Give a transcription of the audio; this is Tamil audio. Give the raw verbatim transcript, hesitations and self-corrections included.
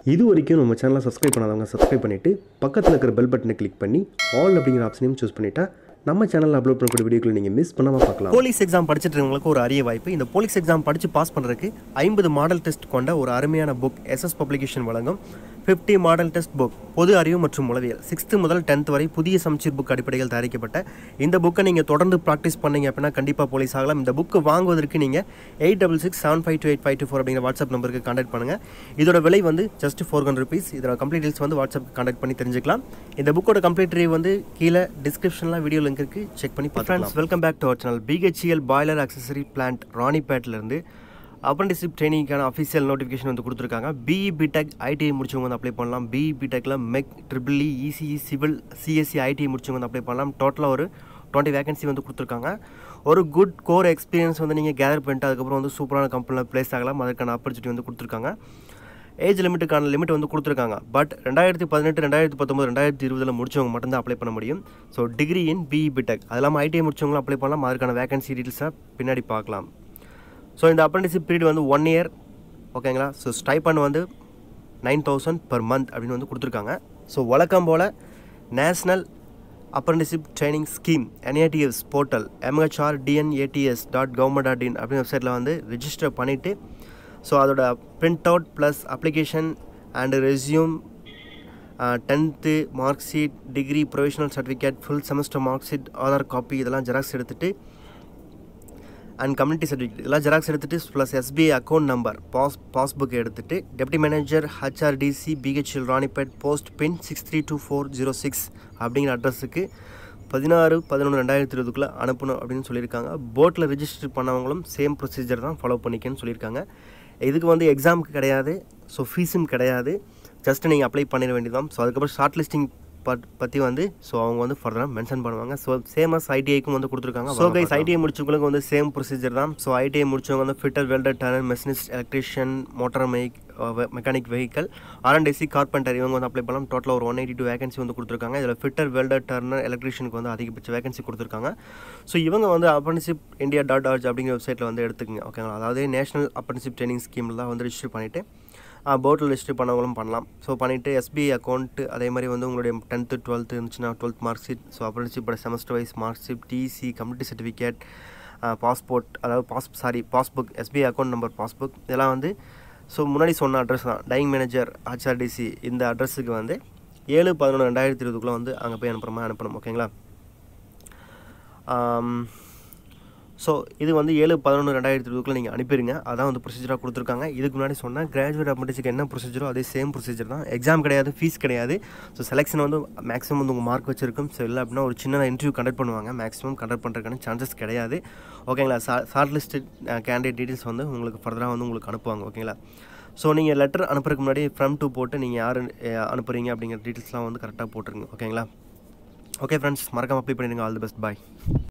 இது வரைக்கும் நம்ம சேனலை சப்ஸ்கிரைப் பண்ணாதவங்க சப்ஸ்கிரைப் பண்ணிவிட்டு பக்கத்தில் இருக்கிற பெல் பட்டனை கிளிக் பண்ணி ஆல் அப்படிங்கிற ஆப்ஷனையும் சூஸ் பண்ணிட்டா நம்ம சேனலில் அப்லோட் பண்ணக்கூடிய வீடியோக்களை நீங்கள் மிஸ் பண்ணாமல் பார்க்கலாம். போலீஸ் எக்ஸாம் படிச்சுட்டு இருக்கவங்களுக்கு ஒரு அரிய வாய்ப்பு. இந்த போலீஸ் எக்ஸாம் படித்து பாஸ் பண்ணுறதுக்கு ஐம்பது மாடல் டெஸ்ட் கொண்ட ஒரு அருமையான புக் எஸ்எஸ் பப்ளிகேஷன் வழங்கும் ஃபிஃப்டி மாடல் டெஸ்ட் புக் பொது அறிவு மற்றும் உளவியல் சிக்ஸ்த்து முதல் டென்த் வரை புதிய சமச்சீர் புக் அடிப்படையில் தயாரிக்கப்பட்ட இந்த புக்கை நீங்கள் தொடர்ந்து ப்ராக்டிஸ் பண்ணீங்க அப்படின்னா கண்டிப்பாக போலீஸ் ஆகலாம். இந்த புக்கு வாங்குவதற்கு நீங்கள் eight double six seven five two eight five two four அப்படிங்கிற வாட்ஸ்அப் நம்பருக்கு கான்டாக்ட் பண்ணுங்கள். இதோட விலை வந்து ஜஸ்ட் ஃபோர் ஹண்ட்ரட் ருபீஸ். இதோட கம்ப்ளீட் டீல்ஸ் வந்து வாட்ஸ்அப் கான்டாக்ட் பண்ணி தெரிஞ்சுக்கலாம். இந்த புக்கோட கம்ப்ளீட் ரிவ்யூ வந்து கீழே டிஸ்கிரிப்ஷனில் வீடியோ லிங்க் இருக்குது, செக் பண்ணி பார்க்கலாம். Welcome back to our channel. B H E L boiler accessory plant ராணிப்பேட்லேருந்து அப்ரெண்டிஸ்ஷிப் ட்ரைனிங்கான அஃபிஷியல் நோட்டிஃபிகேஷன் வந்து கொடுத்துருக்காங்க. B E B.Tech I T I முடிச்சவங்க வந்து அப்ளை பண்ணலாம். B E B.Techல mech triple E ECE civil CSC I T I முடிச்சவங்க வந்து அப்ளை பண்ணலாம். டோட்டலாக ஒரு டுவெண்ட்டி வேகன்சி வந்து கொடுத்துருக்காங்க. ஒரு குட் கோர் எக்ஸ்பீரியன்ஸ் வந்து நீங்கள் கேதர் பண்ணிட்டு அதுக்கப்புறம் வந்து சூப்பரான கம்பெனியில் ப்ளேஸ் ஆகலாம். அதற்கான ஆப்பர்ச்சுனிட்டி வந்து கொடுத்துருக்காங்க. ஏஜ் லிமிட்டுக்கான லிமிட் வந்து கொடுத்துருக்காங்க. பட் ரெண்டாயிரத்தி பதினெட்டு ரெண்டாயிரத்தி பத்தொம்பது ரெண்டாயிரத்தி இருபதில் முடிச்சவங்க மட்டும்தான் அப்ளை பண்ண முடியும். So degree in B E B.Tech அது இல்லாமல் I T I முடிச்சவங்களும் அப்ளை பண்ணலாம். அதற்கான வேகன்சி டீட்டெயில்ஸாக பின்னாடி பார்க்கலாம். ஸோ இந்த அப்ரெண்டிஸ்ஷிப் பீரியட் வந்து ஒன் இயர் ஓகேங்களா. ஸோ ஸ்டைபண்ட் வந்து நைன் தௌசண்ட் பர் மந்த் அப்படின்னு வந்து கொடுத்துருக்காங்க. ஸோ வழக்கம் போல் national apprenticeship training scheme N A T S portal M H R D N A T S dot government dot in அப்படின்னு வெப்சைட்டில் வந்து ரிஜிஸ்டர் பண்ணிவிட்டு ஸோ அதோட print out plus application and resume tenth mark sheet degree provisional certificate full semester mark sheet Aadhaar copy இதெல்லாம் ஜெராக்ஸ் எடுத்துகிட்டு அண்ட் கம்யூனிட்டி சர்டிஃபிகேட் இதெல்லாம் ஜெராக்ஸ் எடுத்துகிட்டு plus S B I account number pass passbook எடுத்துகிட்டு deputy manager H R D C B H E L Ranipet post pin six three two four zero six அப்படிங்கிற அட்ரஸுக்கு பதினாறு பதினொன்று ரெண்டாயிரத்தி இருபதுக்குள்ளே அனுப்பணும் அப்படின்னு சொல்லியிருக்காங்க. போர்ட்டில் ரிஜிஸ்டர் பண்ணவங்களும் சேம் ப்ரொசீஜர் தான் ஃபாலோ பண்ணிக்கன்னு சொல்லியிருக்காங்க. இதுக்கு வந்து எக்ஸாமுக்கு கிடையாது, ஸோ ஃபீஸும் கிடையாது, ஜஸ்ட் நீங்கள் அப்ளை பண்ணிட வேண்டியதான். ஸோ அதுக்கப்புறம் ஷார்ட் லிஸ்டிங் பட் பற்றி வந்து ஸோ அவங்க வந்து ஃபர்தராக மென்ஷன் பண்ணுவாங்க. ஸோ சேமஸ் I T I-க்கும் வந்து கொடுத்துருக்காங்க. So guys I T I முடிச்சவங்களுக்கு வந்து சேம் ப்ரொசீஜர் தான். ஸோ I T I முடிச்சவங்க வந்து fitter welder turner machinist electrician motor mech mechanic vehicle R and D carpenter இவங்க வந்து அப்ளை பண்ணலாம். டோட்டலாக ஒரு ஒன் எயிட்டி டூ வேகன்சி வந்து கொடுத்துருக்காங்க. இதில் ஃபிட்டர் வெல்டர் டர்னர் எலக்ட்ரிஷியனுக்கு வந்து அதிகபட்ச வேகன்சி கொடுத்துருக்காங்க. ஸோ இவங்க வந்து அப்ரெண்டிஸ்ஷிப் இந்தியா டாட் ஆர்ஜ் அப்படிங்கிற வெப்சைட்டில் வந்து எடுத்துக்கங்க ஓகேங்களா. அதாவது நேஷனல் அப்ரெண்டிஸ்ஷிப் ட்ரைனிங் ஸ்கீமில் தான் வந்து ரிஜிஸ்டர் பண்ணிவிட்டு போர்ட்டில் ரிஜிஸ்டர் பண்ணவங்களும் பண்ணலாம். ஸோ பண்ணிவிட்டு S B I அக்கௌண்ட்டு அதே மாதிரி வந்து உங்களுடைய டென்த்து டுவெல்த்து இருந்துச்சுன்னா டுவெல்த் மார்க் ஷீட் ஸோ அப்ரெண்டிஸ்ஷிப்போட semester wise mark sheet T C community certificate passport அதாவது pass sorry passbook S B I account number passbook இதெல்லாம் வந்து ஸோ முன்னாடி சொன்ன அட்ரஸ் தான் டைங் manager H R D C இந்த அட்ரஸுக்கு வந்து ஏழு பதினொன்று ரெண்டாயிரத்தி இருபதுக்குள்ளே வந்து அங்கே போய் அனுப்புகிற மாதிரி அனுப்பணும் ஓகேங்களா. ஸோ இது வந்து ஏழு பதினொன்று ரெண்டாயிரத்தி இருபதுக்குள்ளே நீங்கள் அனுப்பிடுங்க. அதான் வந்து ப்ரொசீஜராக கொடுத்துருக்காங்க. இதுக்கு முன்னாடி சொன்னால் கிராஜுவேட் அப்ரெண்டிஸ்க்கு என்ன ப்ரொசீஜரோ அதே சேம் ப்ரொசீஜர் தான். எக்ஸாம் கிடையாது, ஃபீஸ் கிடையாது. ஸோ செலெக்ஷன் வந்து மேக்ஸிமம் வந்து உங்கள் மார்க் வச்சிருக்கும். ஸோ இல்லை அப்படின்னா ஒரு சின்ன இன்டர்வியூ கண்டக்ட் பண்ணுவாங்க. மேக்ஸிமம் கண்டக்ட் பண்ணுறதுக்கான சான்சஸ் கிடையாது ஓகேங்களா. ஷா ஷார்ட் லிஸ்ட் கேண்டிடேட் டீட்டெயில்ஸ் வந்து உங்களுக்கு ஃபர்தராக வந்து உங்களுக்கு அனுப்புவாங்க ஓகேங்களா. ஸோ நீங்கள் லெட்டர் அனுப்புறதுக்கு முன்னாடி ஃப்ரம் டூ போட்டு நீங்கள் யார் அனுப்புகிறீங்க அப்படிங்கிற டீட்டெயில்ஸ்லாம் வந்து கரெக்டாக போட்டுருங்க ஓகேங்களா. ஓகே ஃப்ரெண்ட்ஸ், மறக்காமல் அப்ளை பண்ணிடுங்க. All the best, bye.